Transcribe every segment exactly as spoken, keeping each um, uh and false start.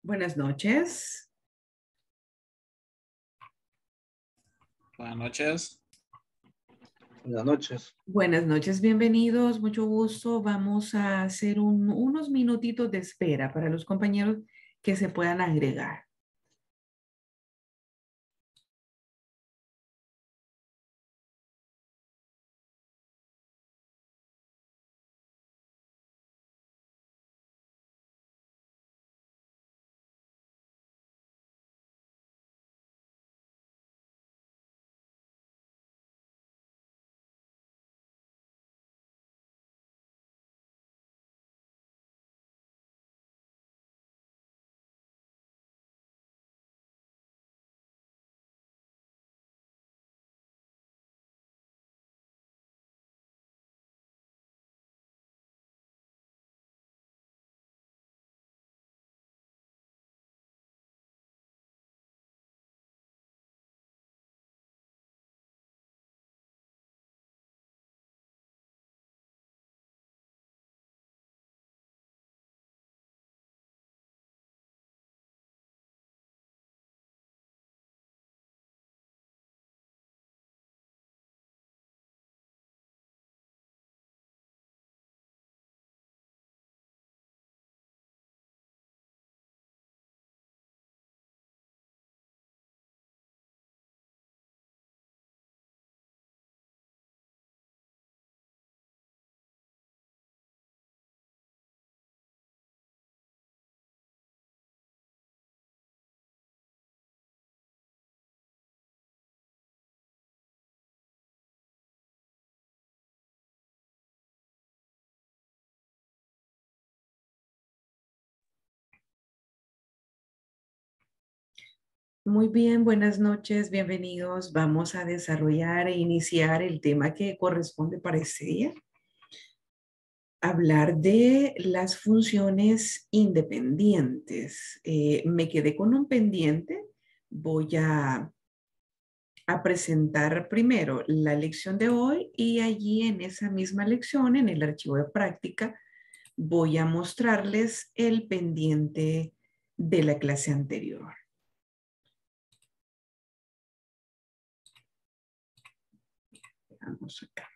Buenas noches. Buenas noches. Buenas noches. Buenas noches, bienvenidos, mucho gusto. Vamos a hacer un- unos minutitos de espera para los compañeros que se puedan agregar. Muy bien, buenas noches, bienvenidos. Vamos a desarrollar e iniciar el tema que corresponde para este día. Hablar de las funciones independientes. Eh, me quedé con un pendiente. Voy a, a presentar primero la lección de hoy y allí en esa misma lección, en el archivo de práctica, voy a mostrarles el pendiente de la clase anterior. Vamos acá.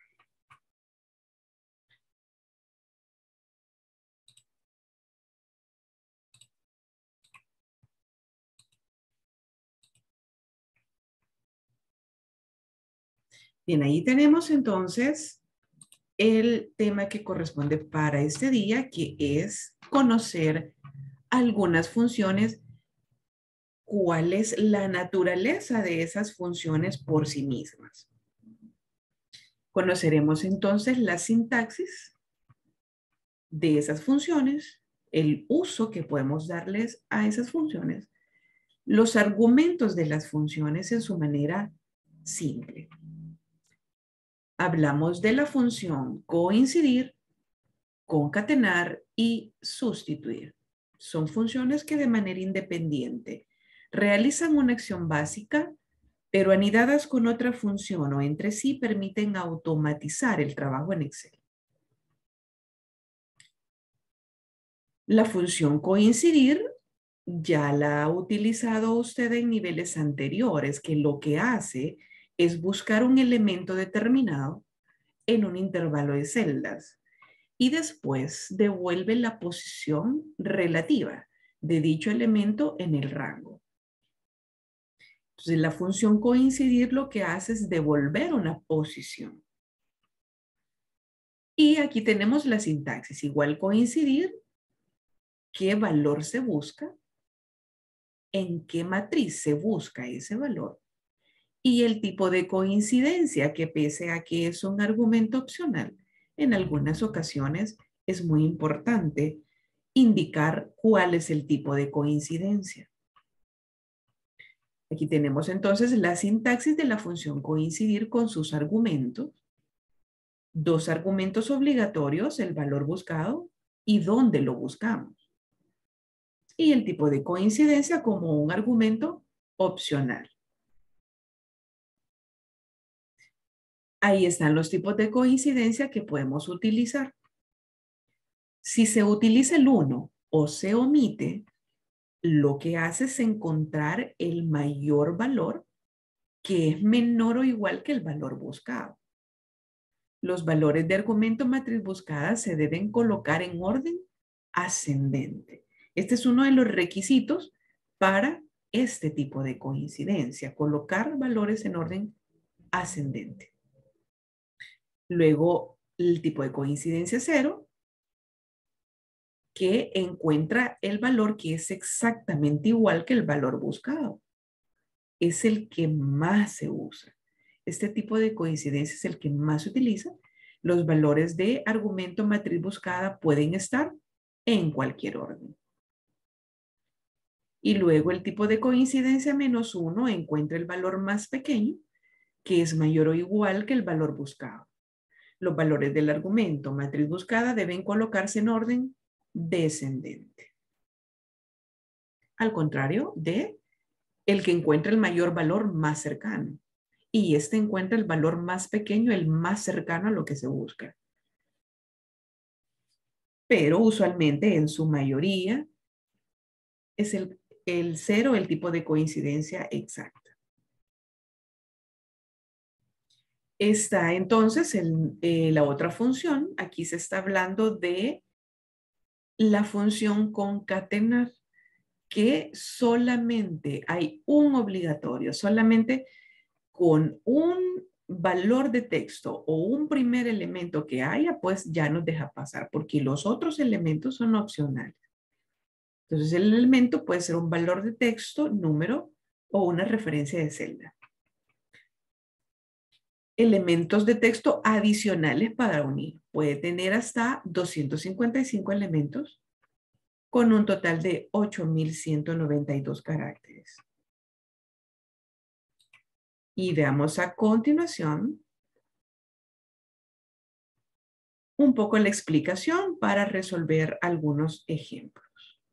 Bien, ahí tenemos entonces el tema que corresponde para este día, que es conocer algunas funciones, cuál es la naturaleza de esas funciones por sí mismas. Conoceremos entonces la sintaxis de esas funciones, el uso que podemos darles a esas funciones, los argumentos de las funciones en su manera simple. Hablamos de la función coincidir, concatenar y sustituir. Son funciones que de manera independiente realizan una acción básica, pero anidadas con otra función o entre sí permiten automatizar el trabajo en Excel. La función coincidir ya la ha utilizado usted en niveles anteriores, que lo que hace es buscar un elemento determinado en un intervalo de celdas y después devuelve la posición relativa de dicho elemento en el rango. Entonces, la función coincidir lo que hace es devolver una posición. Y aquí tenemos la sintaxis. Igual coincidir, qué valor se busca, en qué matriz se busca ese valor y el tipo de coincidencia, que pese a que es un argumento opcional, en algunas ocasiones es muy importante indicar cuál es el tipo de coincidencia. Aquí tenemos entonces la sintaxis de la función coincidir con sus argumentos. Dos argumentos obligatorios, el valor buscado y dónde lo buscamos. Y el tipo de coincidencia como un argumento opcional. Ahí están los tipos de coincidencia que podemos utilizar. Si se utiliza el uno o se omite, lo que hace es encontrar el mayor valor que es menor o igual que el valor buscado. Los valores de argumento matriz buscada se deben colocar en orden ascendente. Este es uno de los requisitos para este tipo de coincidencia, colocar valores en orden ascendente. Luego, el tipo de coincidencia cero, que encuentra el valor que es exactamente igual que el valor buscado. Es el que más se usa. Este tipo de coincidencia es el que más se utiliza. Los valores de argumento matriz buscada pueden estar en cualquier orden. Y luego el tipo de coincidencia menos uno encuentra el valor más pequeño, que es mayor o igual que el valor buscado. Los valores del argumento matriz buscada deben colocarse en orden descendente. Al contrario de el que encuentra el mayor valor más cercano. Y este encuentra el valor más pequeño, el más cercano a lo que se busca. Pero usualmente en su mayoría es el, el cero el tipo de coincidencia exacta. Está entonces el, eh, la otra función. Aquí se está hablando de la función concatenar, que solamente hay un obligatorio, solamente con un valor de texto o un primer elemento que haya, pues ya nos deja pasar, porque los otros elementos son opcionales. Entonces el elemento puede ser un valor de texto, número o una referencia de celda. Elementos de texto adicionales para unir. Puede tener hasta doscientos cincuenta y cinco elementos con un total de ocho mil ciento noventa y dos caracteres. Y veamos a continuación un poco la explicación para resolver algunos ejemplos.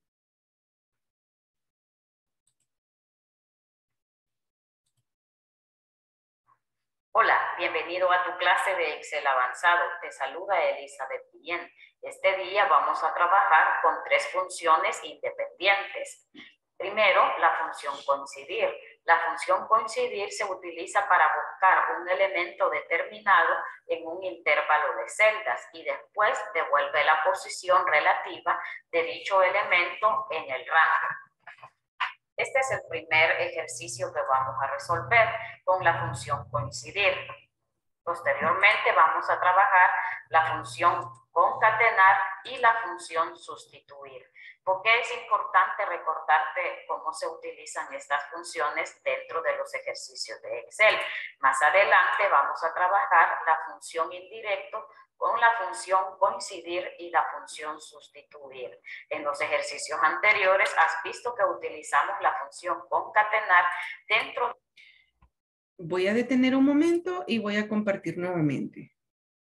Hola, bienvenido a tu clase de Excel avanzado. Te saluda Elizabeth Guillén. Este día vamos a trabajar con tres funciones independientes. Primero, la función coincidir. La función coincidir se utiliza para buscar un elemento determinado en un intervalo de celdas y después devuelve la posición relativa de dicho elemento en el rango. Este es el primer ejercicio que vamos a resolver con la función coincidir. Posteriormente vamos a trabajar la función concatenar y la función sustituir. ¿Por qué es importante recordarte cómo se utilizan estas funciones dentro de los ejercicios de Excel? Más adelante vamos a trabajar la función indirecto con la función coincidir y la función sustituir. En los ejercicios anteriores has visto que utilizamos la función concatenar dentro. Voy a detener un momento y voy a compartir nuevamente.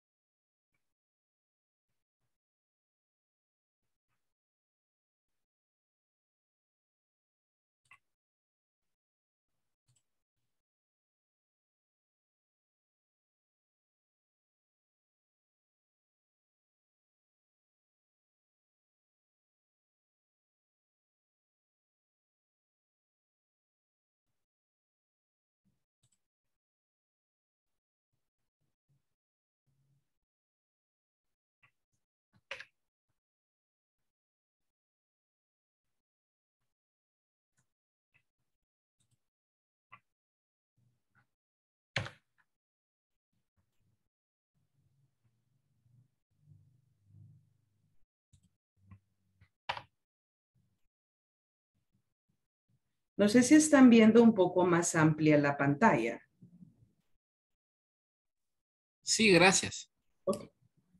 No sé si están viendo un poco más amplia la pantalla. Sí, gracias. Okay.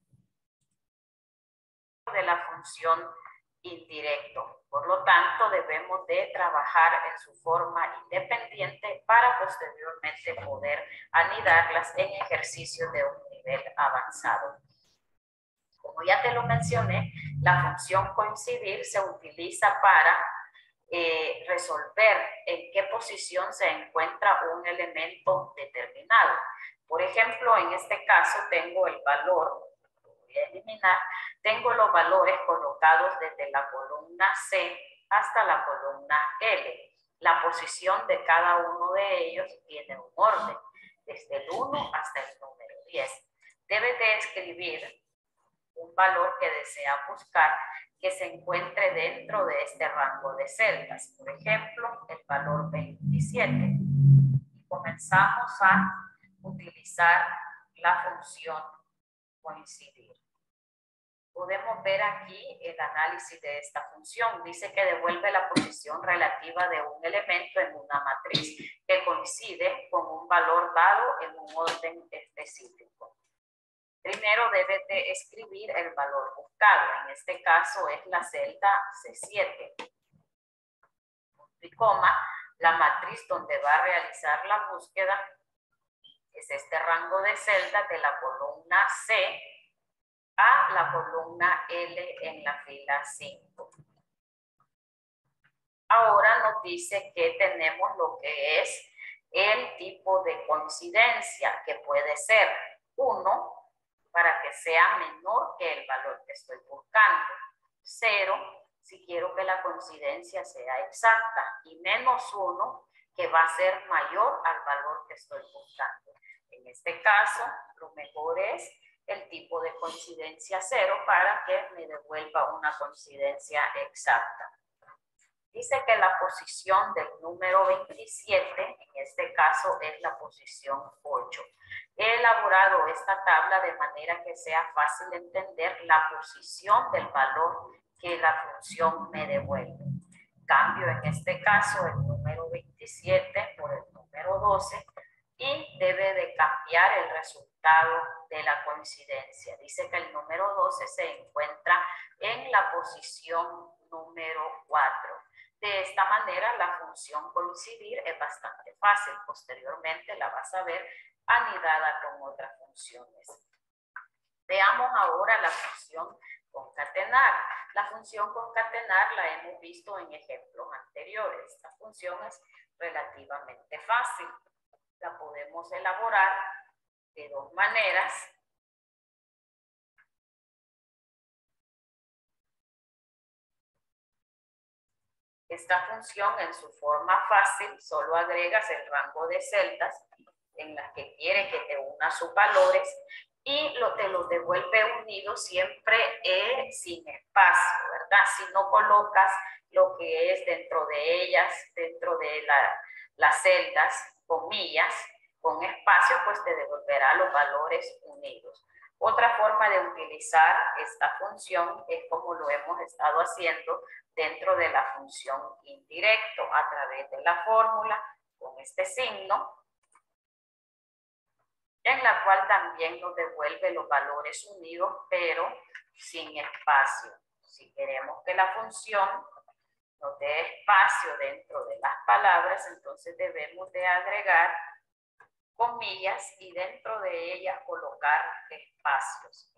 De la función indirecto. Por lo tanto, debemos de trabajar en su forma independiente para posteriormente poder anidarlas en ejercicios de un nivel avanzado. Como ya te lo mencioné, la función coincidir se utiliza para eh, resolver en qué posición se encuentra un elemento determinado. Por ejemplo, en este caso tengo el valor, lo voy a eliminar, tengo los valores colocados desde la columna C hasta la columna L. La posición de cada uno de ellos tiene un orden, desde el uno hasta el número diez. Debe de escribir un valor que desea buscar que se encuentre dentro de este rango de celdas. Por ejemplo, el valor veintisiete. Y comenzamos a utilizar la función coincidir. Podemos ver aquí el análisis de esta función. Dice que devuelve la posición relativa de un elemento en una matriz que coincide con un valor dado en un orden específico. Primero debe de escribir el valor buscado. En este caso es la celda C siete. Punto y coma. La matriz donde va a realizar la búsqueda es este rango de celdas de la columna C a la columna L en la fila cinco. Ahora nos dice que tenemos lo que es el tipo de coincidencia, que puede ser uno para que sea menor que el valor que estoy buscando, cero si quiero que la coincidencia sea exacta y menos uno que va a ser mayor al valor que estoy buscando. En este caso, lo mejor es el tipo de coincidencia cero para que me devuelva una coincidencia exacta. Dice que la posición del número veintisiete, en este caso es la posición ocho. He elaborado esta tabla de manera que sea fácil entender la posición del valor que la función me devuelve. Cambio en este caso el número veintisiete por el número doce y debe de cambiar el resultado de la coincidencia. Dice que el número doce se encuentra en la posición número cuatro. De esta manera, la función coincidir es bastante fácil. Posteriormente la vas a ver anidada con otras funciones. Veamos ahora la función concatenar. La función concatenar la hemos visto en ejemplos anteriores. Esta función es relativamente fácil. La podemos elaborar de dos maneras. Esta función en su forma fácil solo agregas el rango de celdas en las que quiere que te una sus valores y lo, te los devuelve unidos siempre eh, sin espacio, ¿verdad? Si no colocas lo que es dentro de ellas, dentro de la, las celdas, comillas, con espacio, pues te devolverá los valores unidos. Otra forma de utilizar esta función es como lo hemos estado haciendo dentro de la función indirecto a través de la fórmula con este signo, en la cual también nos devuelve los valores unidos, pero sin espacio. Si queremos que la función nos dé espacio dentro de las palabras, entonces debemos de agregar comillas y dentro de ellas colocar espacios.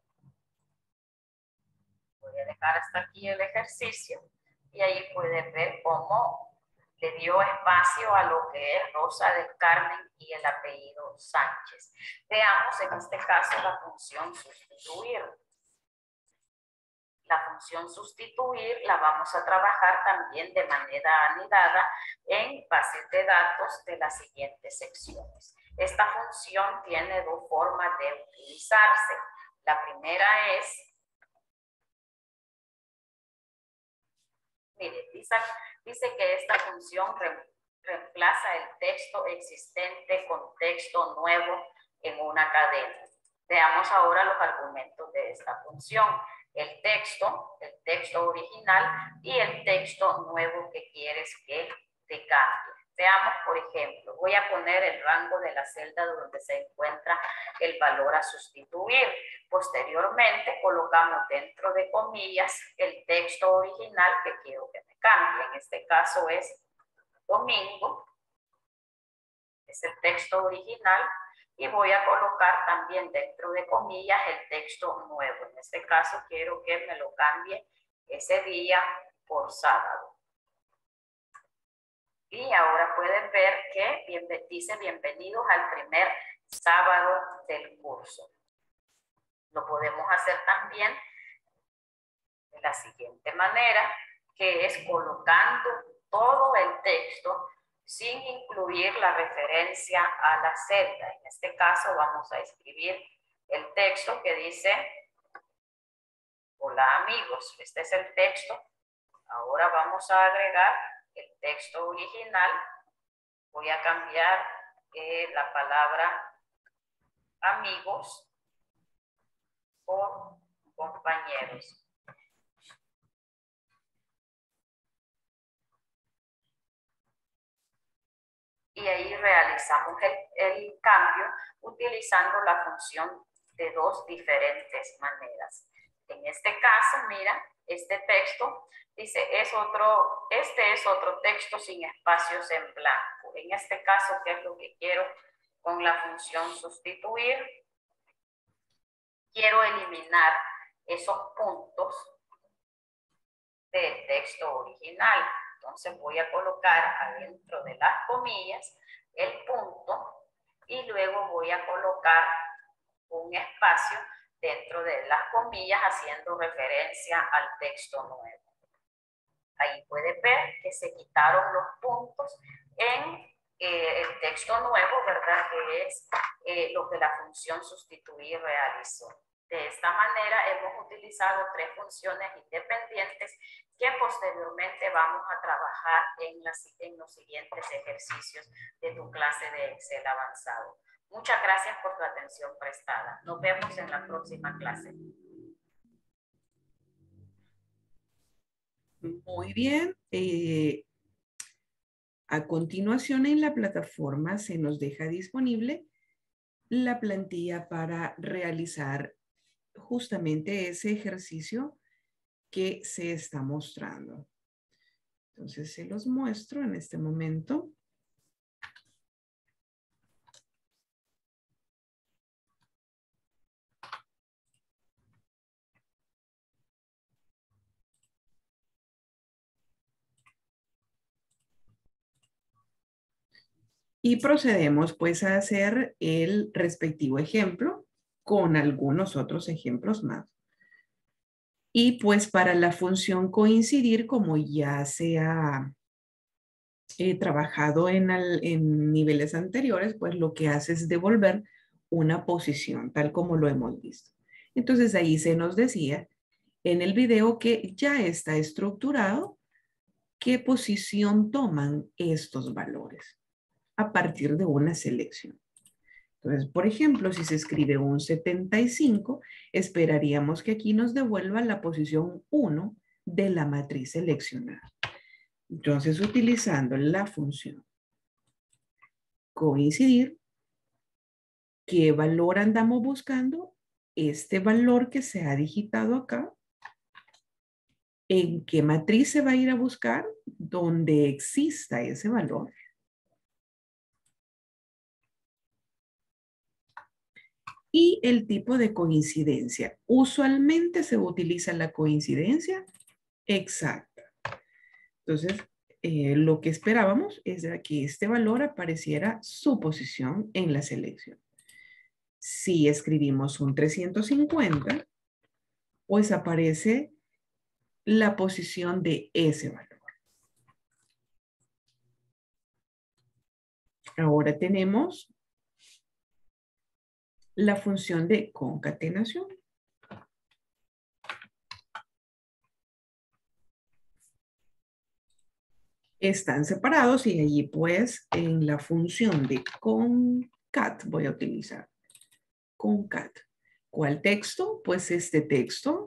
Voy a dejar hasta aquí el ejercicio y ahí pueden ver cómo le dio espacio a lo que es Rosa del Carmen y el apellido Sánchez. Veamos en este caso la función sustituir. La función sustituir la vamos a trabajar también de manera anidada en bases de datos de las siguientes secciones. Esta función tiene dos formas de utilizarse. La primera es, mire, dice, dice que esta función re, reemplaza el texto existente con texto nuevo en una cadena. Veamos ahora los argumentos de esta función. El texto, el texto original y el texto nuevo que quieres que te cambie. Veamos, por ejemplo, voy a poner el rango de la celda donde se encuentra el valor a sustituir. Posteriormente, colocamos dentro de comillas el texto original que quiero que me cambie. En este caso es domingo. Es el texto original. Y voy a colocar también dentro de comillas el texto nuevo. En este caso quiero que me lo cambie ese día por sábado. Y ahora pueden ver que bien, dice bienvenidos al primer sábado del curso. Lo podemos hacer también de la siguiente manera, que es colocando todo el texto sin incluir la referencia a la celda. En este caso vamos a escribir el texto que dice: hola amigos. Este es el texto. Ahora vamos a agregar el texto original. Voy a cambiar eh, la palabra amigos por compañeros. Y ahí realizamos el, el cambio utilizando la función de dos diferentes maneras. En este caso, mira, este texto dice, es otro, este es otro texto sin espacios en blanco. En este caso, ¿qué es lo que quiero con la función sustituir? Quiero eliminar esos puntos del texto original. Entonces voy a colocar adentro de las comillas el punto y luego voy a colocar un espacio dentro de las comillas haciendo referencia al texto nuevo. Ahí puede ver que se quitaron los puntos en eh, el texto nuevo, ¿verdad? Que es eh, lo que la función sustituir realizó. De esta manera hemos utilizado tres funciones independientes que posteriormente vamos a trabajar en, las, en los siguientes ejercicios de tu clase de Excel avanzado. Muchas gracias por tu atención prestada. Nos vemos en la próxima clase. Muy bien. Eh, a continuación en la plataforma se nos deja disponible la plantilla para realizar justamente ese ejercicio que se está mostrando. Entonces se los muestro en este momento. Y procedemos pues a hacer el respectivo ejemplo con algunos otros ejemplos más. Y pues para la función coincidir, como ya se ha eh, trabajado en, al, en niveles anteriores, pues lo que hace es devolver una posición, tal como lo hemos visto. Entonces ahí se nos decía en el video que ya está estructurado qué posición toman estos valores a partir de una selección. Entonces, por ejemplo, si se escribe un setenta y cinco, esperaríamos que aquí nos devuelva la posición uno de la matriz seleccionada. Entonces, utilizando la función coincidir, ¿qué valor andamos buscando? Este valor que se ha digitado acá. ¿En qué matriz se va a ir a buscar? Donde exista ese valor. Y el tipo de coincidencia. Usualmente se utiliza la coincidencia exacta. Entonces, eh, lo que esperábamos es que este valor apareciera su posición en la selección. Si escribimos un trescientos cincuenta, pues aparece la posición de ese valor. Ahora tenemos la función de concatenación. Están separados y allí pues en la función de concat voy a utilizar concat. ¿Cuál texto? Pues este texto.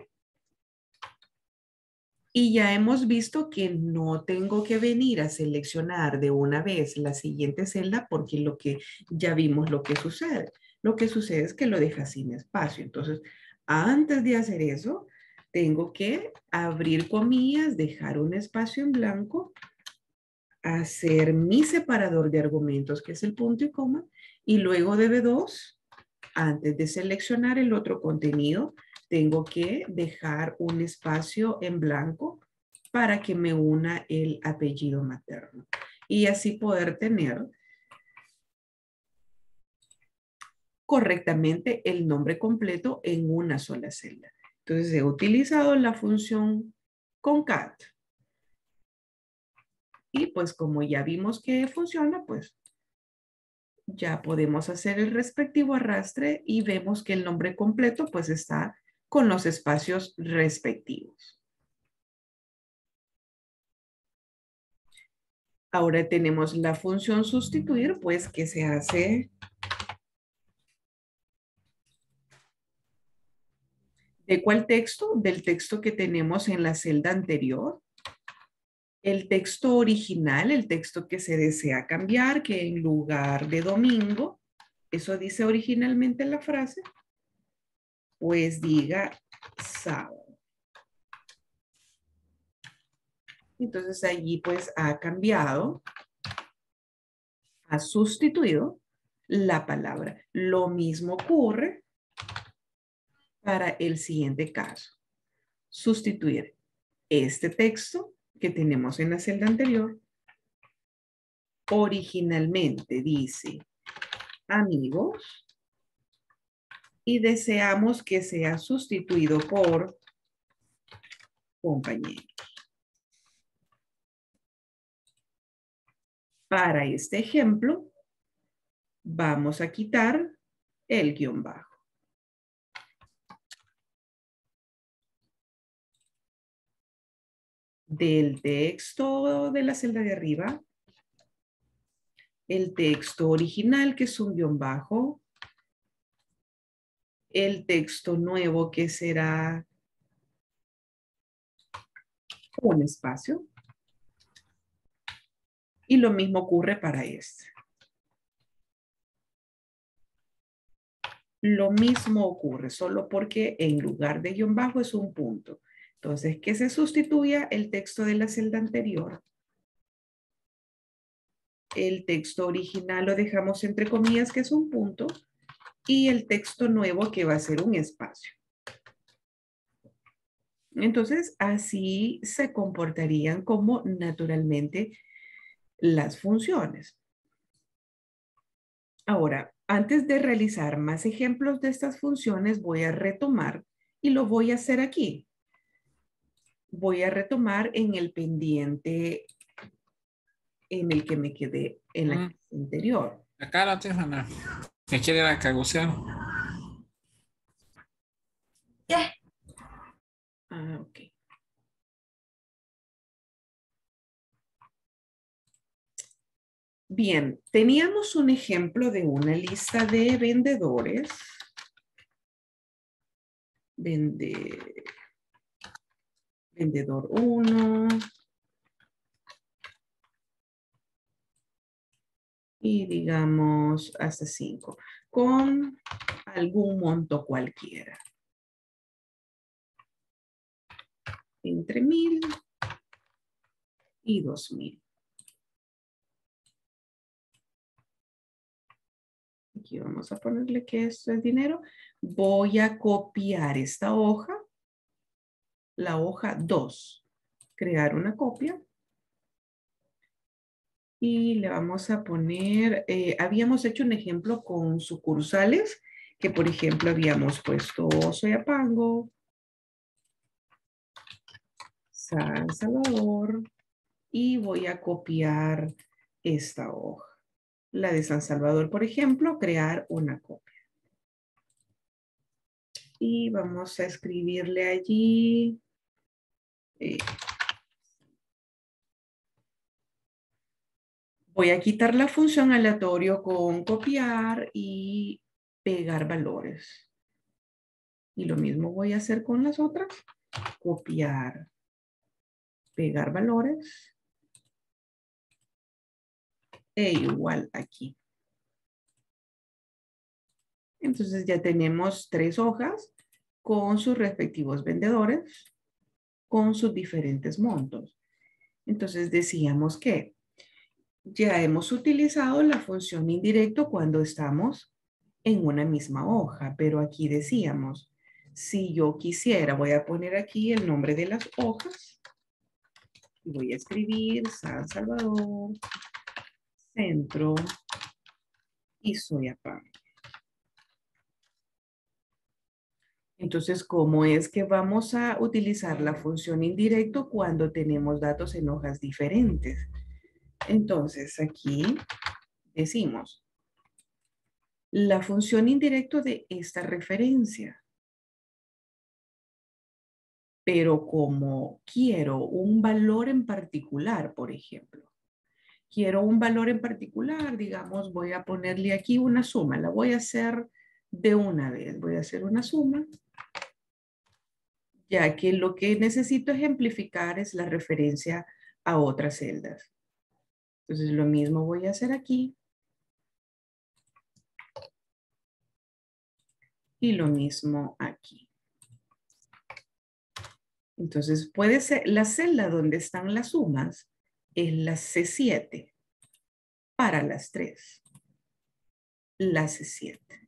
Y ya hemos visto que no tengo que venir a seleccionar de una vez la siguiente celda porque lo que ya vimos lo que sucede. Lo que sucede es que lo deja sin espacio. Entonces, antes de hacer eso, tengo que abrir comillas, dejar un espacio en blanco, hacer mi separador de argumentos, que es el punto y coma, y luego de B dos, antes de seleccionar el otro contenido, tengo que dejar un espacio en blanco para que me una el apellido materno. Y así poder tener correctamente el nombre completo en una sola celda. Entonces he utilizado la función concat Y pues como ya vimos que funciona, pues ya podemos hacer el respectivo arrastre y vemos que el nombre completo pues está con los espacios respectivos. Ahora tenemos la función sustituir, pues que se hace ¿de cuál texto? Del texto que tenemos en la celda anterior. El texto original, el texto que se desea cambiar, que en lugar de domingo, eso dice originalmente la frase, pues diga sábado. Entonces allí pues ha cambiado, ha sustituido la palabra. Lo mismo ocurre para el siguiente caso. Sustituir este texto que tenemos en la celda anterior. Originalmente dice amigos y deseamos que sea sustituido por compañeros. Para este ejemplo, vamos a quitar el guión bajo. Del texto de la celda de arriba, el texto original que es un guión bajo, el texto nuevo que será un espacio, y lo mismo ocurre para este. Lo mismo ocurre, solo porque en lugar de guión bajo es un punto. Entonces, que se sustituya el texto de la celda anterior. El texto original lo dejamos entre comillas, que es un punto, y el texto nuevo que va a ser un espacio. Entonces, así se comportarían como naturalmente las funciones. Ahora, antes de realizar más ejemplos de estas funciones, voy a retomar y lo voy a hacer aquí. Voy a retomar en el pendiente en el que me quedé en la clase Mm. anterior. Acá la tengo, Ana. Me quiere ir a cagucear. Ah, ok. Bien, teníamos un ejemplo de una lista de vendedores. Vende, vendedor uno. Y digamos hasta cinco. Con algún monto cualquiera. Entre mil y dos mil. Aquí vamos a ponerle que esto es dinero. Voy a copiar esta hoja. La hoja dos. Crear una copia. Y le vamos a poner, eh, habíamos hecho un ejemplo con sucursales, que por ejemplo habíamos puesto Soyapango, San Salvador, y voy a copiar esta hoja. La de San Salvador, por ejemplo, crear una copia. Y vamos a escribirle allí. Eh, voy a quitar la función aleatorio con copiar y pegar valores. Y lo mismo voy a hacer con las otras. Copiar, pegar valores. E igual aquí. Entonces ya tenemos tres hojas con sus respectivos vendedores, con sus diferentes montos. Entonces decíamos que ya hemos utilizado la función indirecto cuando estamos en una misma hoja, pero aquí decíamos, si yo quisiera, voy a poner aquí el nombre de las hojas y voy a escribir San Salvador, Centro y Soyapango. Entonces, ¿cómo es que vamos a utilizar la función indirecto cuando tenemos datos en hojas diferentes? Entonces, aquí decimos la función indirecta de esta referencia. Pero como quiero un valor en particular, por ejemplo, quiero un valor en particular, digamos, voy a ponerle aquí una suma, la voy a hacer de una vez, voy a hacer una suma, ya que lo que necesito ejemplificar es la referencia a otras celdas. Entonces lo mismo voy a hacer aquí. Y lo mismo aquí. Entonces puede ser, la celda donde están las sumas es la C siete para las tres. La C siete.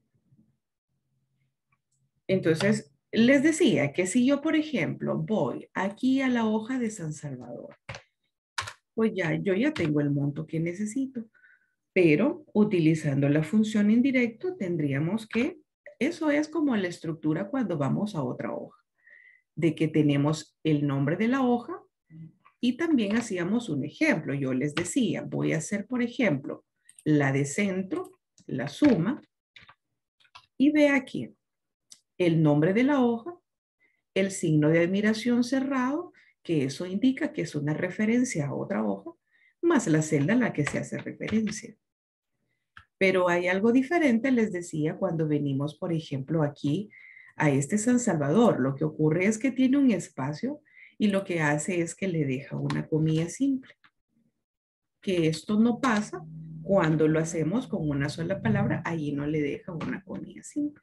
Entonces, les decía que si yo, por ejemplo, voy aquí a la hoja de San Salvador, pues ya, yo ya tengo el monto que necesito. Pero utilizando la función indirecto tendríamos que, eso es como la estructura cuando vamos a otra hoja, de que tenemos el nombre de la hoja y también hacíamos un ejemplo. Yo les decía, voy a hacer, por ejemplo, la de centro, la suma, y ve aquí el nombre de la hoja, el signo de admiración cerrado, que eso indica que es una referencia a otra hoja, más la celda a la que se hace referencia. Pero hay algo diferente, les decía, cuando venimos, por ejemplo, aquí a este San Salvador. Lo que ocurre es que tiene un espacio y lo que hace es que le deja una comilla simple. Que esto no pasa cuando lo hacemos con una sola palabra, ahí no le deja una comilla simple.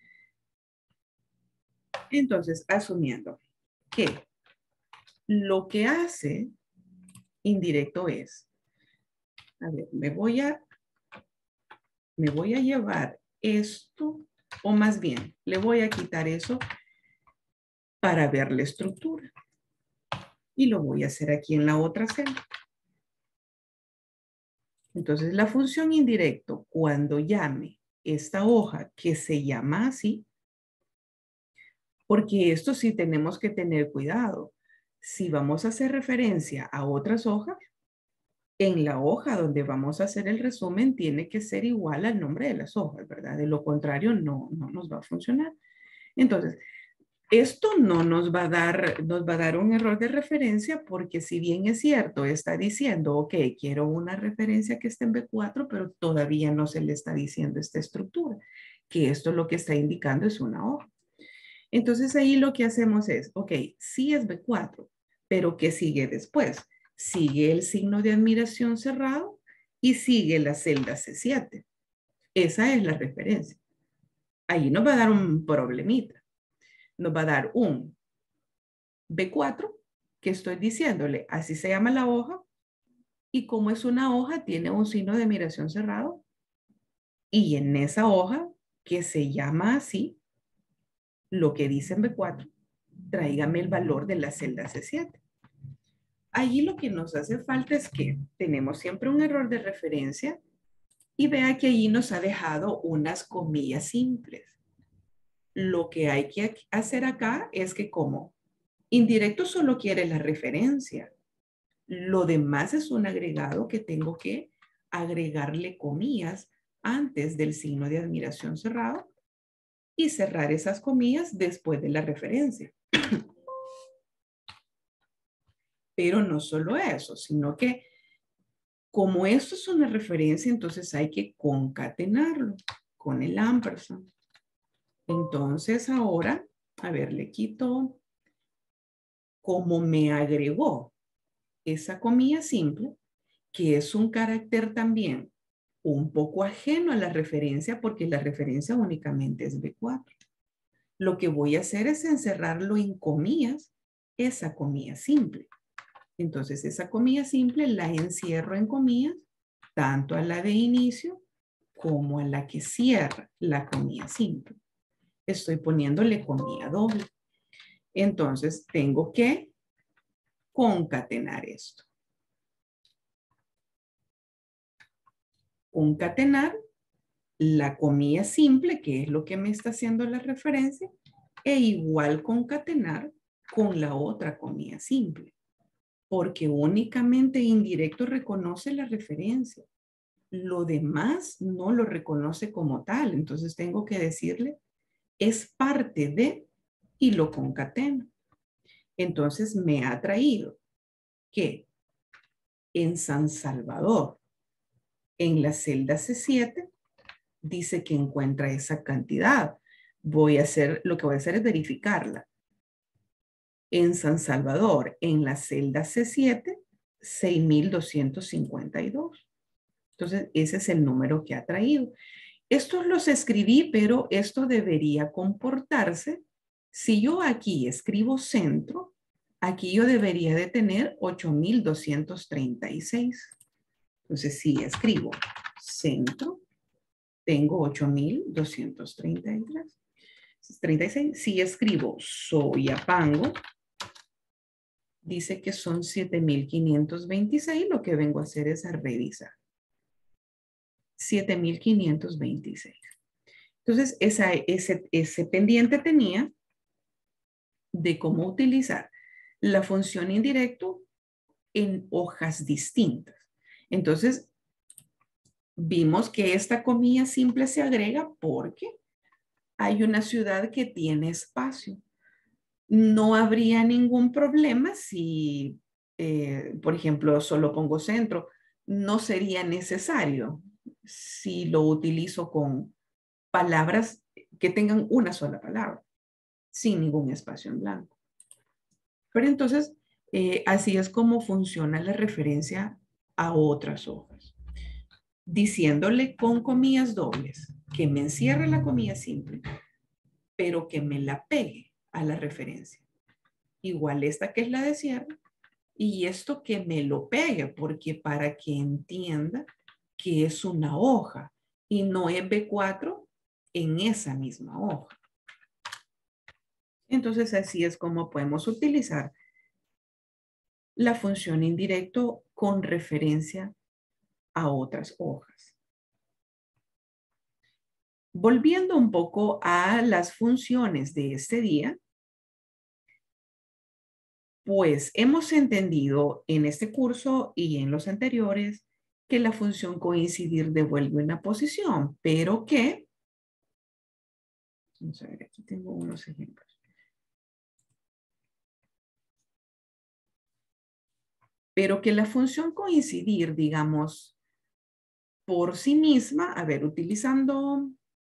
Entonces, asumiendo que lo que hace indirecto es, a ver, me voy a, me voy a llevar esto, o más bien, le voy a quitar eso para ver la estructura. Y lo voy a hacer aquí en la otra celda. Entonces, la función indirecto, cuando llame esta hoja que se llama así, porque esto sí tenemos que tener cuidado. Si vamos a hacer referencia a otras hojas, en la hoja donde vamos a hacer el resumen tiene que ser igual al nombre de las hojas, ¿verdad? De lo contrario, no, no nos va a funcionar. Entonces, esto no nos va a dar, nos va a dar un error de referencia porque si bien es cierto, está diciendo, ok, quiero una referencia que esté en B cuatro, pero todavía no se le está diciendo esta estructura, que esto lo que está indicando es una hoja. Entonces ahí lo que hacemos es, ok, sí es B cuatro, pero ¿qué sigue después? Sigue el signo de admiración cerrado y sigue la celda C siete. Esa es la referencia. Ahí nos va a dar un problemita. Nos va a dar un B cuatro, que estoy diciéndole, así se llama la hoja, y como es una hoja, tiene un signo de admiración cerrado, y en esa hoja, que se llama así, lo que dice en B cuatro, tráigame el valor de la celda C siete. Allí lo que nos hace falta es que tenemos siempre un error de referencia y vea que allí nos ha dejado unas comillas simples. Lo que hay que hacer acá es que como indirecto solo quiere la referencia. Lo demás es un agregado que tengo que agregarle comillas antes del signo de admiración cerrado y cerrar esas comillas después de la referencia. Pero no solo eso, sino que como esto es una referencia, entonces hay que concatenarlo con el ampersand. Entonces ahora, a ver, le quito, como me agregó esa comilla simple, que es un carácter también un poco ajeno a la referencia, porque la referencia únicamente es B cuatro. Lo que voy a hacer es encerrarlo en comillas, esa comilla simple. Entonces, esa comilla simple la encierro en comillas, tanto a la de inicio como a la que cierra la comilla simple. Estoy poniéndole comilla doble. Entonces, tengo que concatenar esto. Concatenar la comilla simple, que es lo que me está haciendo la referencia, e igual concatenar con la otra comilla simple. porque únicamente indirecto reconoce la referencia. Lo demás no lo reconoce como tal. Entonces tengo que decirle, es parte de, y lo concateno. Entonces me ha traído que en San Salvador, en la celda C siete, dice que encuentra esa cantidad. Voy a hacer, lo que voy a hacer es verificarla. En San Salvador, en la celda C siete, seis mil doscientos cincuenta y dos. Entonces, ese es el número que ha traído. Estos los escribí, pero esto debería comportarse. Si yo aquí escribo centro, aquí yo debería de tener ocho mil doscientos treinta y seis. Entonces, si escribo centro, tengo ocho mil doscientos treinta y seis. Si escribo Soyapango, dice que son siete mil quinientos veintiséis. Lo que vengo a hacer es a revisar. siete mil quinientos veintiséis. Entonces, esa, ese, ese pendiente tenía de cómo utilizar la función indirecto en hojas distintas. Entonces, vimos que esta comilla simple se agrega porque hay una ciudad que tiene espacio. No habría ningún problema si, eh, por ejemplo, solo pongo centro. No sería necesario si lo utilizo con palabras que tengan una sola palabra, sin ningún espacio en blanco. Pero entonces, eh, así es como funciona la referencia a otras hojas. Diciéndole con comillas dobles que me encierre la comilla simple, pero que me la pegue a la referencia. Igual esta que es la de cierre, y esto que me lo pegue, porque para que entienda que es una hoja y no es B cuatro en esa misma hoja. Entonces, así es como podemos utilizar la función indirecto con referencia a otras hojas. Volviendo un poco a las funciones de este día, pues hemos entendido en este curso y en los anteriores que la función coincidir devuelve una posición, pero que, vamos a ver, aquí tengo unos ejemplos. Pero que la función coincidir, digamos, por sí misma, a ver, utilizando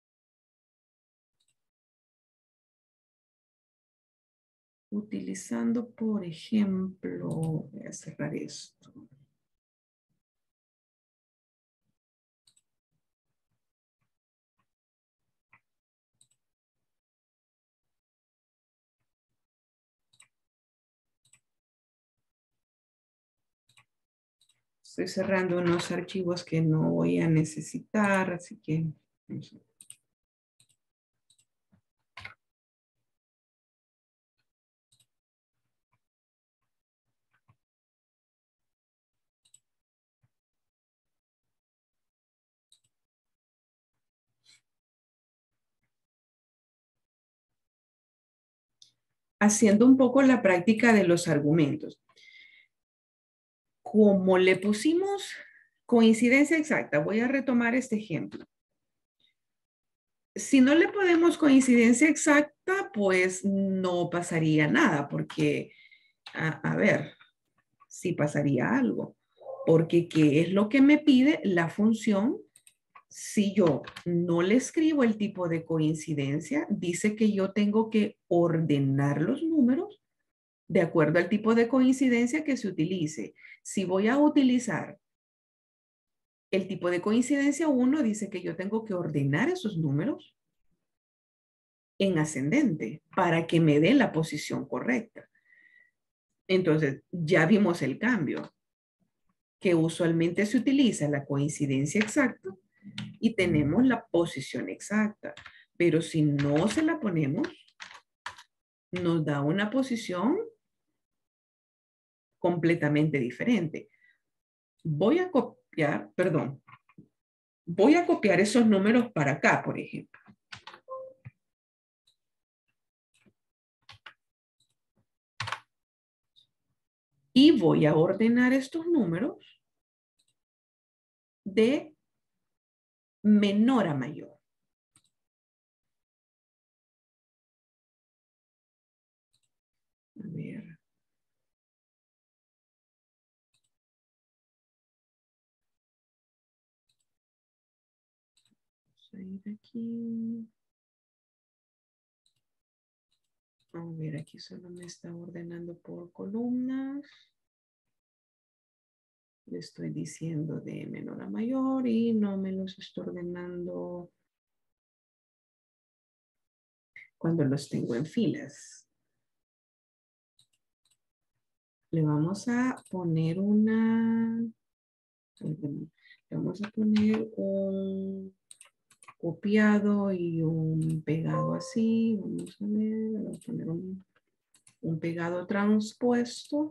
utilizando, por ejemplo, voy a cerrar esto. Estoy cerrando unos archivos que no voy a necesitar, así que no sé. Haciendo un poco la práctica de los argumentos. Como le pusimos coincidencia exacta, voy a retomar este ejemplo. Si no le ponemos coincidencia exacta, pues no pasaría nada, porque, a, a ver, sí pasaría algo. Porque ¿qué es lo que me pide la función? Si yo no le escribo el tipo de coincidencia, dice que yo tengo que ordenar los números de acuerdo al tipo de coincidencia que se utilice. Si voy a utilizar el tipo de coincidencia uno, dice que yo tengo que ordenar esos números en ascendente para que me dé la posición correcta. Entonces, ya vimos el cambio, que usualmente se utiliza la coincidencia exacta y tenemos la posición exacta. Pero si no se la ponemos, nos da una posición completamente diferente. Voy a copiar, perdón, voy a copiar esos números para acá, por ejemplo. Y voy a ordenar estos números de menor a mayor. A ver. Vamos a ir aquí. A ver, aquí solo me está ordenando por columnas. Le estoy diciendo de menor a mayor y no me los estoy ordenando cuando los tengo en filas. Le vamos a poner una, le vamos a poner un copiado y un pegado así. Vamos a ver, vamos a poner un, un pegado transpuesto.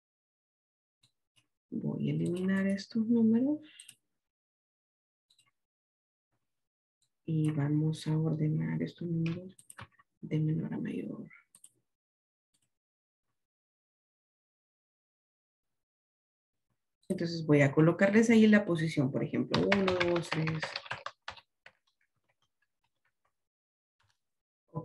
Voy a eliminar estos números. Y vamos a ordenar estos números de menor a mayor. Entonces voy a colocarles ahí la posición, por ejemplo, uno, dos, tres. Ok.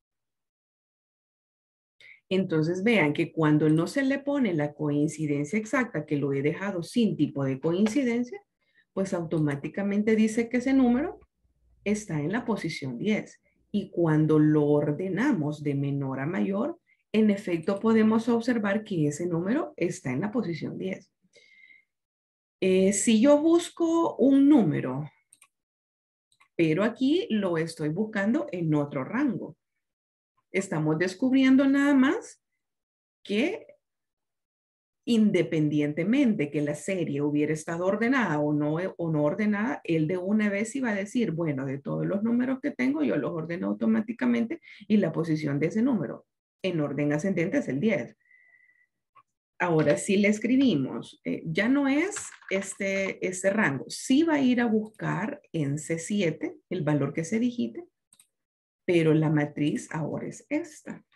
Entonces vean que cuando no se le pone la coincidencia exacta, que lo he dejado sin tipo de coincidencia, pues automáticamente dice que ese número está en la posición diez. Y cuando lo ordenamos de menor a mayor, en efecto podemos observar que ese número está en la posición diez. Eh, si yo busco un número, pero aquí lo estoy buscando en otro rango, estamos descubriendo nada más que independientemente que la serie hubiera estado ordenada o no, o no ordenada, él de una vez iba a decir, bueno, de todos los números que tengo, yo los ordeno automáticamente y la posición de ese número en orden ascendente es el diez. Ahora, si le escribimos, eh, ya no es este, este rango, sí va a ir a buscar en C siete el valor que se digite, pero la matriz ahora es esta.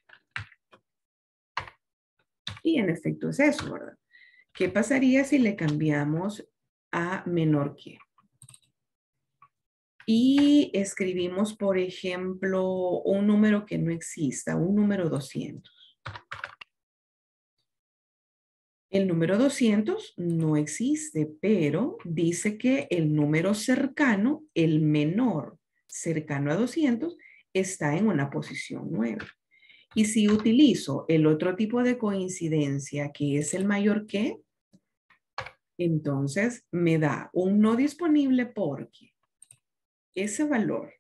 Y en efecto es eso, ¿verdad? ¿Qué pasaría si le cambiamos a menor que? Y escribimos, por ejemplo, un número que no exista, un número doscientos. El número doscientos no existe, pero dice que el número cercano, el menor cercano a doscientos, está en una posición nueve. Y si utilizo el otro tipo de coincidencia, que es el mayor que, entonces me da un no disponible porque ese valor,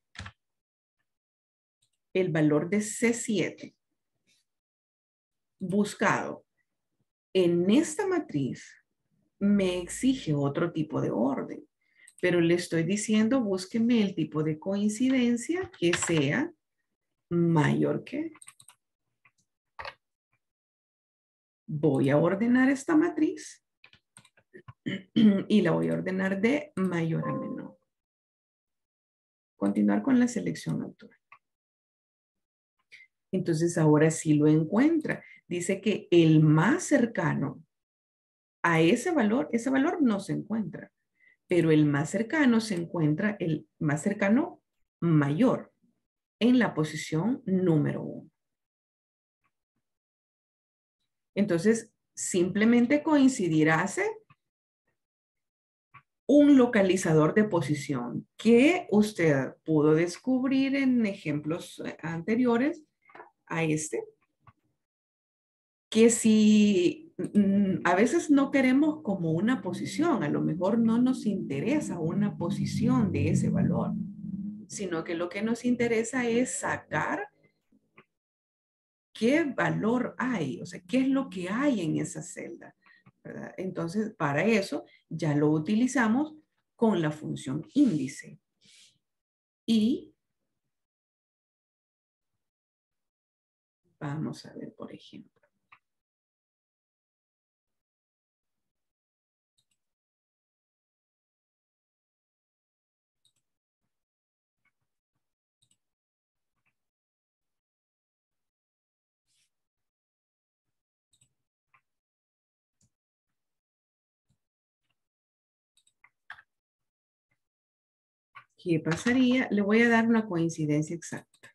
el valor de C siete, buscado en esta matriz, me exige otro tipo de orden. Pero le estoy diciendo, búsqueme el tipo de coincidencia que sea mayor que. Voy a ordenar esta matriz y la voy a ordenar de mayor a menor. Continuar con la selección actual. Entonces ahora sí lo encuentra. Dice que el más cercano a ese valor, ese valor no se encuentra, pero el más cercano se encuentra, el más cercano mayor, en la posición número uno. Entonces, simplemente coincidirá un localizador de posición que usted pudo descubrir en ejemplos anteriores a este, que si mm, a veces no queremos como una posición, a lo mejor no nos interesa una posición de ese valor, sino que lo que nos interesa es sacar qué valor hay, o sea, qué es lo que hay en esa celda, ¿verdad? Entonces, para eso ya lo utilizamos con la función índice. Y vamos a ver, por ejemplo. ¿Qué pasaría? Le voy a dar una coincidencia exacta.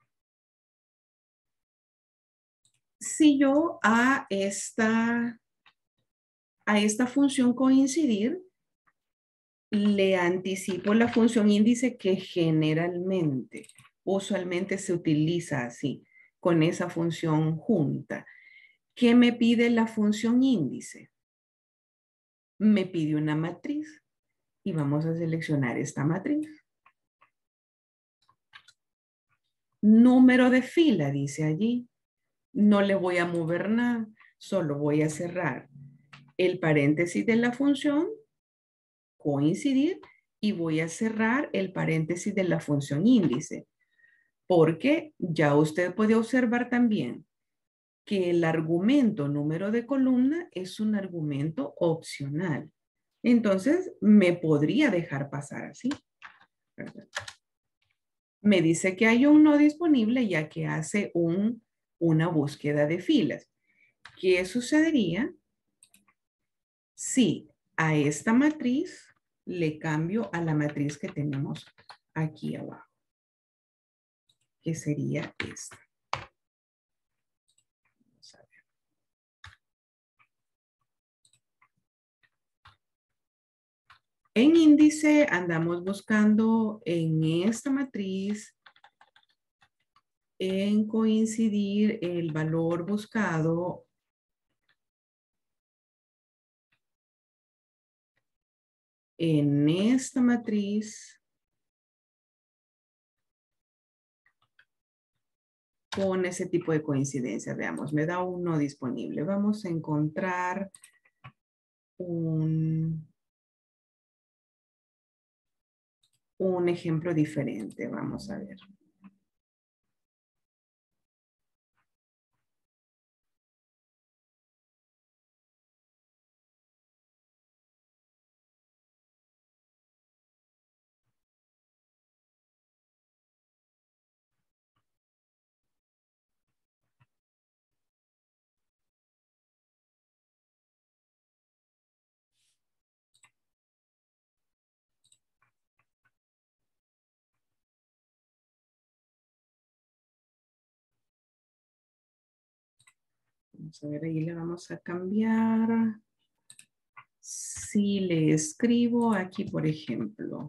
Si yo a esta, a esta función coincidir, le anticipo la función índice que generalmente, usualmente se utiliza así, con esa función junta. ¿Qué me pide la función índice? Me pide una matriz y vamos a seleccionar esta matriz. Número de fila, dice allí. No le voy a mover nada, solo voy a cerrar el paréntesis de la función, coincidir, y voy a cerrar el paréntesis de la función índice. Porque ya usted puede observar también que el argumento número de columna es un argumento opcional. Entonces, me podría dejar pasar así, ¿verdad? Me dice que hay un no disponible ya que hace un, una búsqueda de filas. ¿Qué sucedería si a esta matriz le cambio a la matriz que tenemos aquí abajo? Que sería esta. Vamos a ver. En índice andamos buscando en esta matriz, en coincidir el valor buscado en esta matriz con ese tipo de coincidencia. Veamos, me da un no disponible. Vamos a encontrar un, un ejemplo diferente. Vamos a ver. Vamos a ver, ahí le vamos a cambiar. Si le escribo aquí, por ejemplo.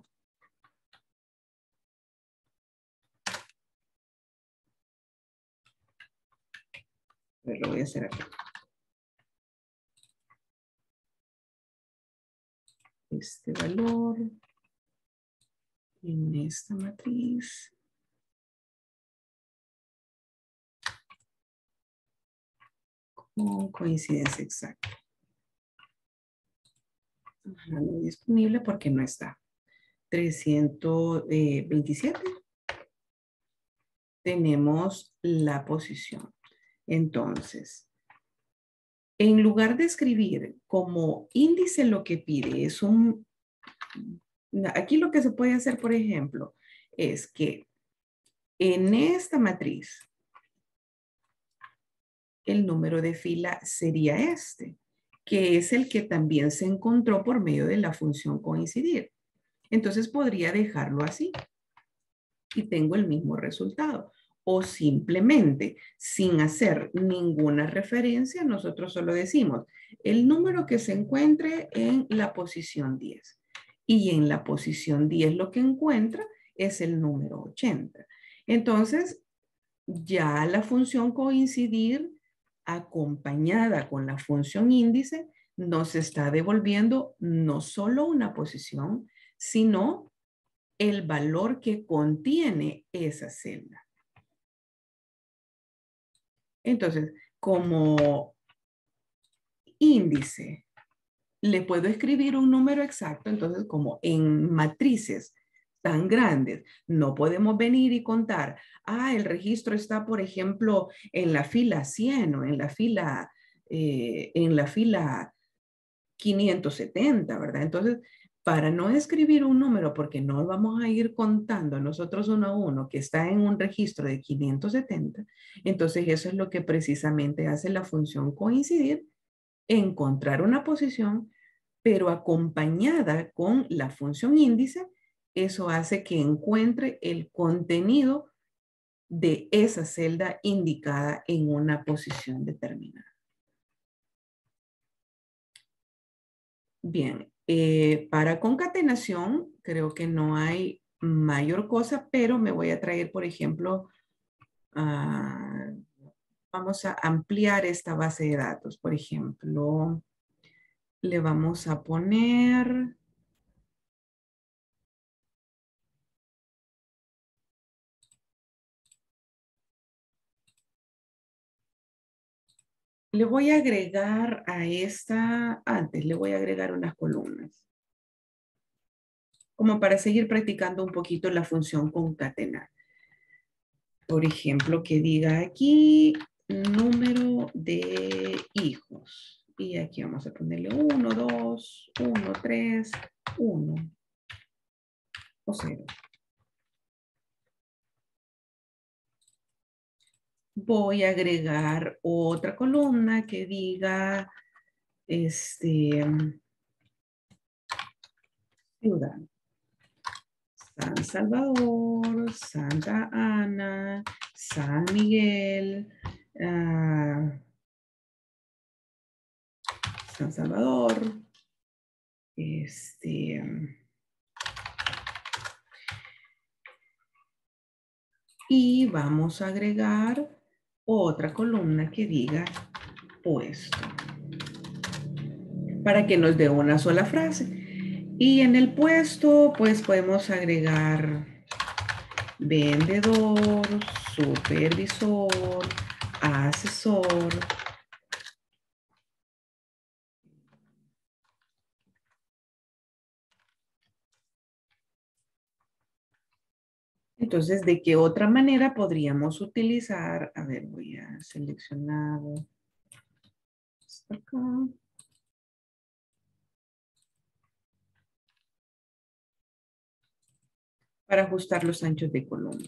A ver, lo voy a hacer aquí. Este valor en esta matriz. Con coincidencia exacta. No disponible porque no está. trescientos veintisiete. Tenemos la posición. Entonces, en lugar de escribir como índice lo que pide es un... Aquí lo que se puede hacer, por ejemplo, es que en esta matriz el número de fila sería este, que es el que también se encontró por medio de la función coincidir. Entonces podría dejarlo así y tengo el mismo resultado. O simplemente, sin hacer ninguna referencia, nosotros solo decimos el número que se encuentre en la posición diez. Y en la posición diez lo que encuentra es el número ochenta. Entonces, ya la función coincidir acompañada con la función índice nos está devolviendo no solo una posición, sino el valor que contiene esa celda. Entonces, como índice, le puedo escribir un número exacto. Entonces, como en matrices tan grandes, no podemos venir y contar, ah, el registro está, por ejemplo, en la fila cien o en la fila, eh, en la fila quinientos setenta, ¿verdad? Entonces, para no escribir un número, porque no vamos a ir contando nosotros uno a uno que está en un registro de quinientos setenta, entonces eso es lo que precisamente hace la función coincidir, encontrar una posición, pero acompañada con la función índice eso hace que encuentre el contenido de esa celda indicada en una posición determinada. Bien, eh, para concatenación creo que no hay mayor cosa, pero me voy a traer, por ejemplo, uh, vamos a ampliar esta base de datos. Por ejemplo, le vamos a poner... Le voy a agregar a esta, antes le voy a agregar unas columnas. Como para seguir practicando un poquito la función concatenar. Por ejemplo, que diga aquí número de hijos. Y aquí vamos a ponerle uno, dos, uno, tres, uno o cero. Voy a agregar otra columna que diga este, ciudad. San Salvador, Santa Ana, San Miguel, uh, San Salvador, este, y vamos a agregar otra columna que diga puesto, para que nos dé una sola frase. Y en el puesto, pues podemos agregar vendedor, supervisor, asesor. Entonces, ¿de qué otra manera podríamos utilizar? A ver, voy a seleccionar acá. Para ajustar los anchos de columna.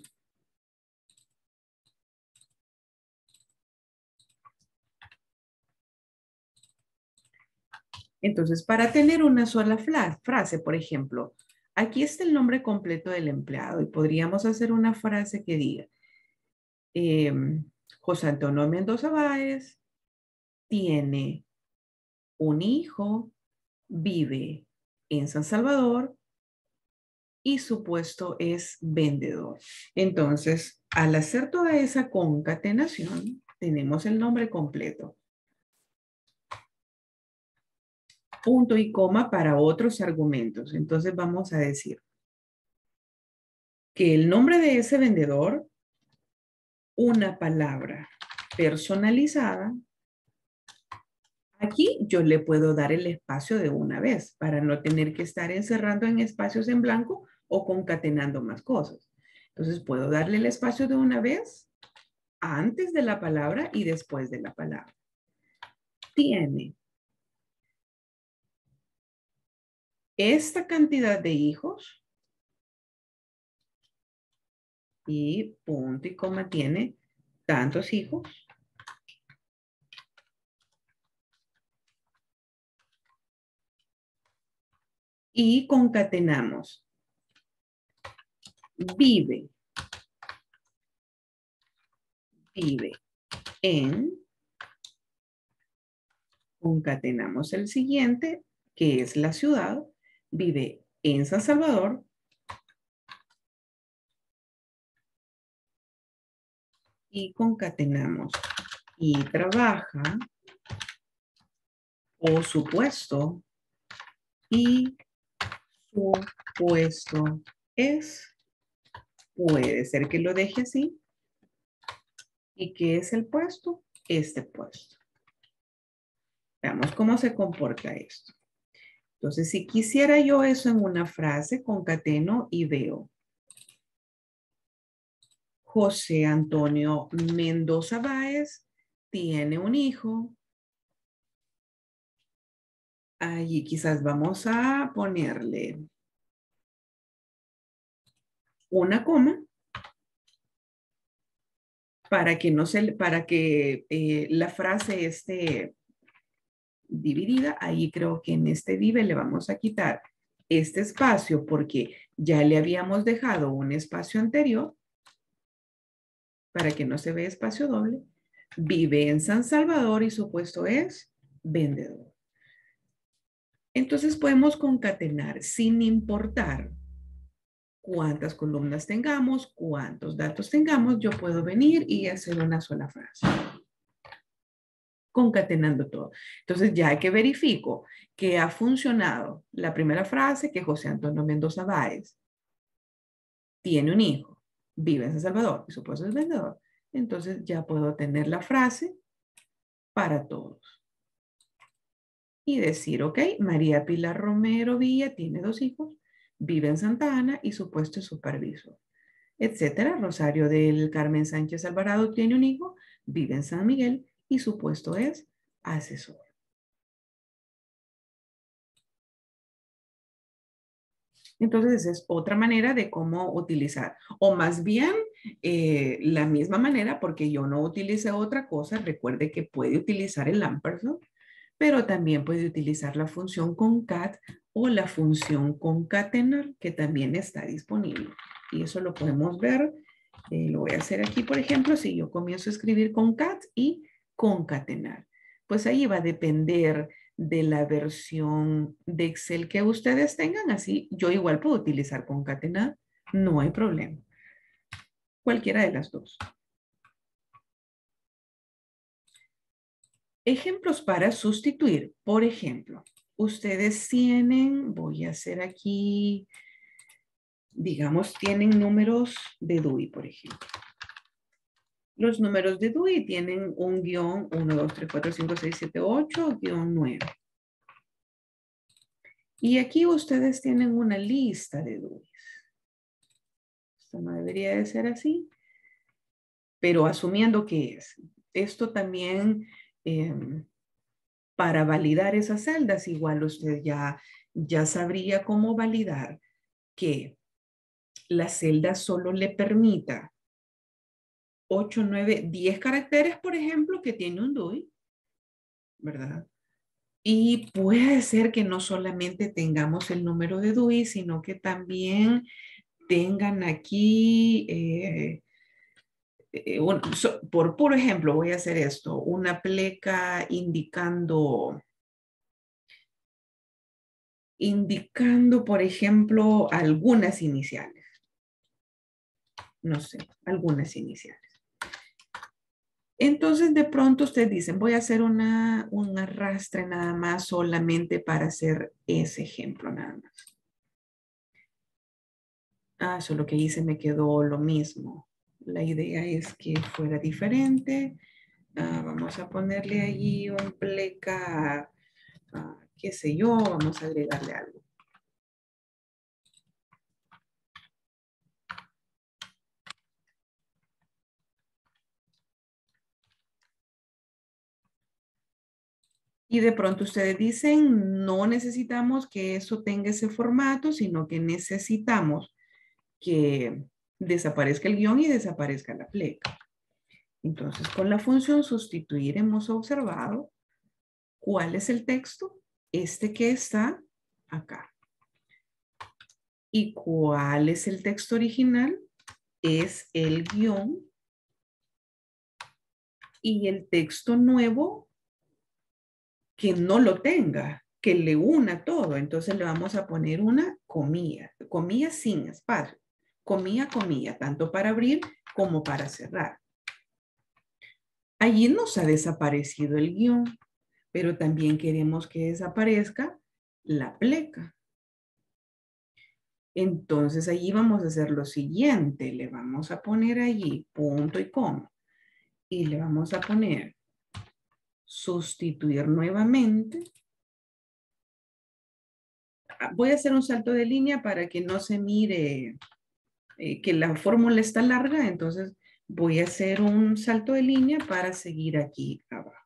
Entonces, para tener una sola frase, por ejemplo, aquí está el nombre completo del empleado y podríamos hacer una frase que diga, eh, José Antonio Mendoza Báez tiene un hijo, vive en San Salvador y su puesto es vendedor. Entonces, al hacer toda esa concatenación, tenemos el nombre completo. Punto y coma para otros argumentos. Entonces vamos a decir que el nombre de ese vendedor, una palabra personalizada. Aquí yo le puedo dar el espacio de una vez para no tener que estar encerrando en espacios en blanco o concatenando más cosas. Entonces puedo darle el espacio de una vez antes de la palabra y después de la palabra. Tiene esta cantidad de hijos y punto y coma tiene tantos hijos. Y concatenamos. Vive. Vive en. Concatenamos el siguiente, que es la ciudad. Vive en San Salvador. Y concatenamos. Y trabaja. O su puesto. Y su puesto es. Puede ser que lo deje así. ¿Y qué es el puesto? Este puesto. Veamos cómo se comporta esto. Entonces, si quisiera yo eso en una frase, concateno y veo. José Antonio Mendoza Báez tiene un hijo. Allí quizás vamos a ponerle una coma para que, no se, para que eh, la frase esté dividida. Ahí creo que en este vive le vamos a quitar este espacio, porque ya le habíamos dejado un espacio anterior, para que no se vea espacio doble, vive en San Salvador y su puesto es vendedor. Entonces podemos concatenar sin importar cuántas columnas tengamos, cuántos datos tengamos, yo puedo venir y hacer una sola frase. Concatenando todo. Entonces ya que verifico que ha funcionado la primera frase, que José Antonio Mendoza Báez tiene un hijo, vive en San Salvador y su puesto es vendedor, entonces ya puedo tener la frase para todos. Y decir, ok, María Pilar Romero Villa tiene dos hijos, vive en Santa Ana y su puesto es supervisor, etcétera. Rosario del Carmen Sánchez Alvarado tiene un hijo, vive en San Miguel y su puesto es asesor. Entonces, esa es otra manera de cómo utilizar. O más bien, eh, la misma manera, porque yo no utilicé otra cosa. Recuerde que puede utilizar el ampersand, pero también puede utilizar la función concat o la función concatenar, que también está disponible. Y eso lo podemos ver. Eh, lo voy a hacer aquí, por ejemplo, si yo comienzo a escribir concat y concatenar. Pues ahí va a depender de la versión de Excel que ustedes tengan. Así yo igual puedo utilizar concatenar, no hay problema. Cualquiera de las dos. Ejemplos para sustituir. Por ejemplo, ustedes tienen, voy a hacer aquí, digamos, tienen números de Dewey, por ejemplo. Los números de Dewey tienen un guión uno, dos, tres, cuatro, cinco, seis, siete, ocho, guión nueve. Y aquí ustedes tienen una lista de Dewey. Esto no debería de ser así, pero asumiendo que es. Esto también, eh, para validar esas celdas, igual usted ya, ya sabría cómo validar que la celda solo le permita ocho, nueve, diez caracteres, por ejemplo, que tiene un Dewey, ¿verdad? Y puede ser que no solamente tengamos el número de Dewey, sino que también tengan aquí, eh, eh, un, so, por puro ejemplo, voy a hacer esto, una pleca indicando, indicando, por ejemplo, algunas iniciales. No sé, algunas iniciales. Entonces, de pronto ustedes dicen, voy a hacer una, un arrastre nada más solamente para hacer ese ejemplo nada más. Ah, solo que ahí se me quedó lo mismo. La idea es que fuera diferente. Ah, vamos a ponerle allí un pleca, ah, qué sé yo, vamos a agregarle algo. Y de pronto ustedes dicen, no necesitamos que eso tenga ese formato, sino que necesitamos que desaparezca el guión y desaparezca la pleca. Entonces, con la función sustituir hemos observado cuál es el texto, este que está acá. ¿Y cuál es el texto original? Es el guión. Y el texto nuevo que no lo tenga, que le una todo. Entonces le vamos a poner una comilla, comilla sin espacio, comilla, comilla, tanto para abrir como para cerrar. Allí nos ha desaparecido el guión, pero también queremos que desaparezca la pleca. Entonces allí vamos a hacer lo siguiente, le vamos a poner allí punto y coma y le vamos a poner sustituir nuevamente. Voy a hacer un salto de línea para que no se mire eh, que la fórmula está larga, entonces voy a hacer un salto de línea para seguir aquí abajo.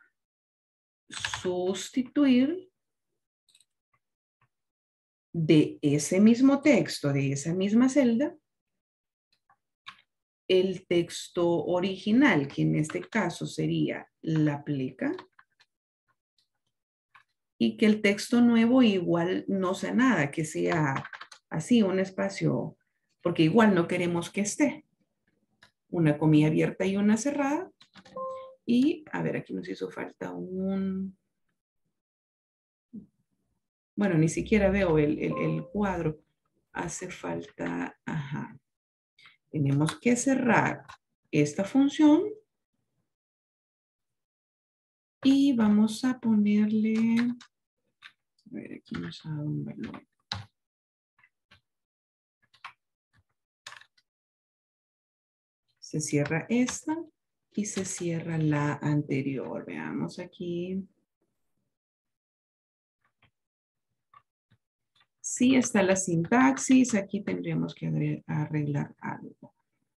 Sustituir de ese mismo texto, de esa misma celda, el texto original, que en este caso sería la pleca, y que el texto nuevo igual no sea nada, que sea así, un espacio, porque igual no queremos que esté. Una comilla abierta y una cerrada. Y, a ver, aquí nos hizo falta un... Bueno, ni siquiera veo el, el, el cuadro. Hace falta, ajá. Tenemos que cerrar esta función. Y vamos a ponerle... A ver, aquí nos ha dado un valor. Se cierra esta y se cierra la anterior. Veamos aquí. Sí está la sintaxis. Aquí tendríamos que arreglar algo.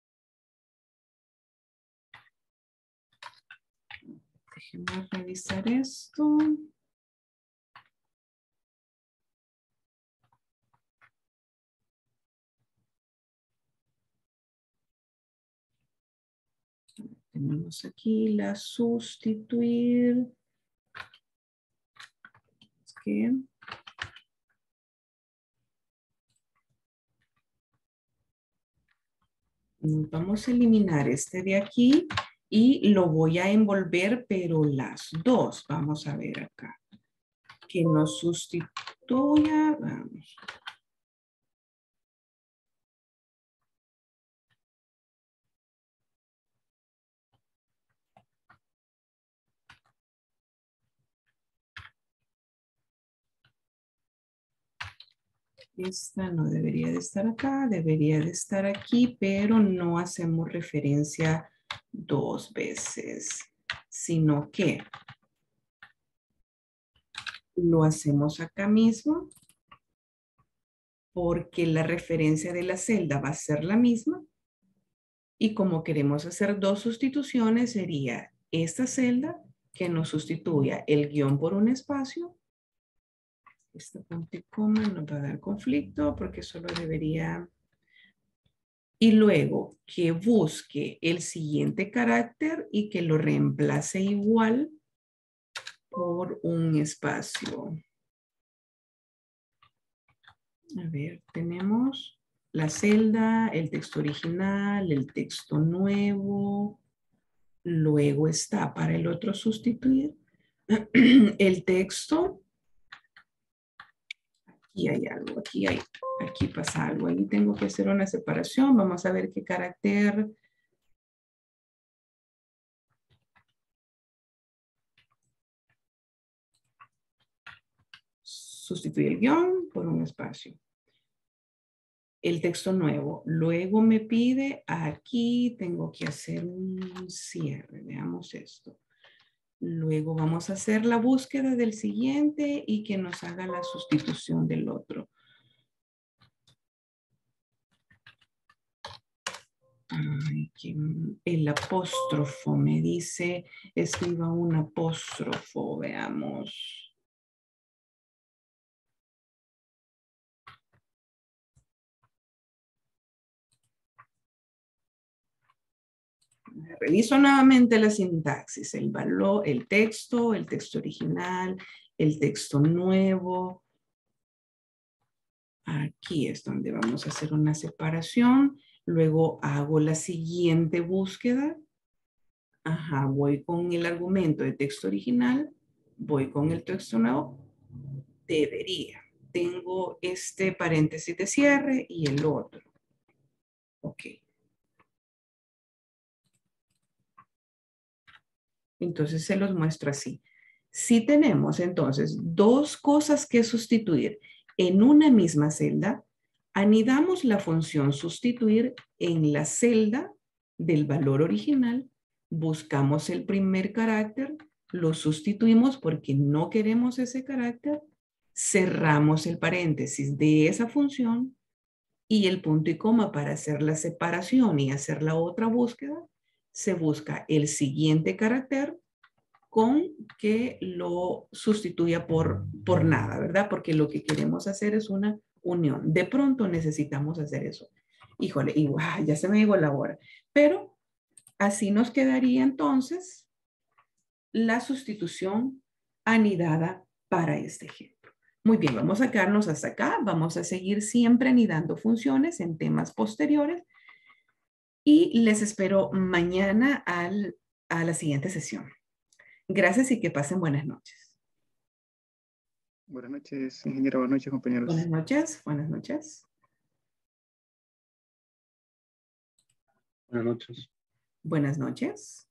Déjenme revisar esto. Tenemos aquí la sustituir. Es que vamos a eliminar este de aquí y lo voy a envolver, pero las dos. Vamos a ver acá. Que nos sustituya. Vamos. Esta no debería de estar acá, debería de estar aquí, pero no hacemos referencia dos veces, sino que lo hacemos acá mismo porque la referencia de la celda va a ser la misma y como queremos hacer dos sustituciones sería esta celda que nos sustituya el guión por un espacio. Este punto y coma nos va a dar conflicto porque solo debería... Y luego que busque el siguiente carácter y que lo reemplace igual por un espacio. A ver, tenemos la celda, el texto original, el texto nuevo. Luego está para el otro sustituir el texto. Aquí hay algo, aquí hay, aquí pasa algo. Ahí tengo que hacer una separación. Vamos a ver qué carácter. Sustituye el guión por un espacio. El texto nuevo. Luego me pide, aquí tengo que hacer un cierre. Veamos esto. Luego vamos a hacer la búsqueda del siguiente y que nos haga la sustitución del otro. Ay, que el apóstrofo me dice, escriba un apóstrofo, veamos. Reviso nuevamente la sintaxis, el valor, el texto, el texto original, el texto nuevo. Aquí es donde vamos a hacer una separación. Luego hago la siguiente búsqueda. Ajá, voy con el argumento de texto original, voy con el texto nuevo. Debería. Tengo este paréntesis de cierre y el otro. Ok. Entonces se los muestro así. Si tenemos entonces dos cosas que sustituir en una misma celda, anidamos la función sustituir en la celda del valor original, buscamos el primer carácter, lo sustituimos porque no queremos ese carácter, cerramos el paréntesis de esa función y el punto y coma para hacer la separación y hacer la otra búsqueda, se busca el siguiente carácter con que lo sustituya por, por nada, ¿verdad? Porque lo que queremos hacer es una unión. De pronto necesitamos hacer eso. Híjole, y wow, ya se me llegó la hora. Pero así nos quedaría entonces la sustitución anidada para este ejemplo. Muy bien, vamos a quedarnos hasta acá. Vamos a seguir siempre anidando funciones en temas posteriores y les espero mañana al, a la siguiente sesión. Gracias y que pasen buenas noches. Buenas noches, ingeniero. Buenas noches, compañeros. Buenas noches, buenas noches. Buenas noches. Buenas noches.